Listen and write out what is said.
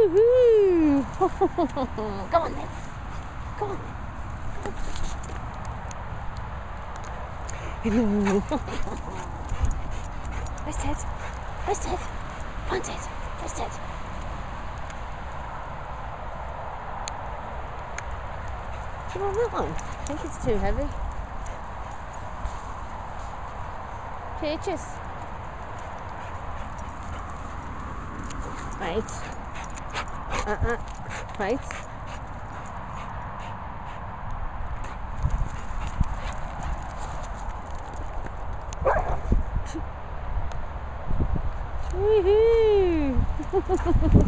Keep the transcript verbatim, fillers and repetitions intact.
Woohoo! Come on then. Come on. Where's Ted? Where's Ted? Come on, Ted. Where's Ted? Come on, that one. I think it's too heavy. Peaches. Right. Uh-uh. Right. Woohoo!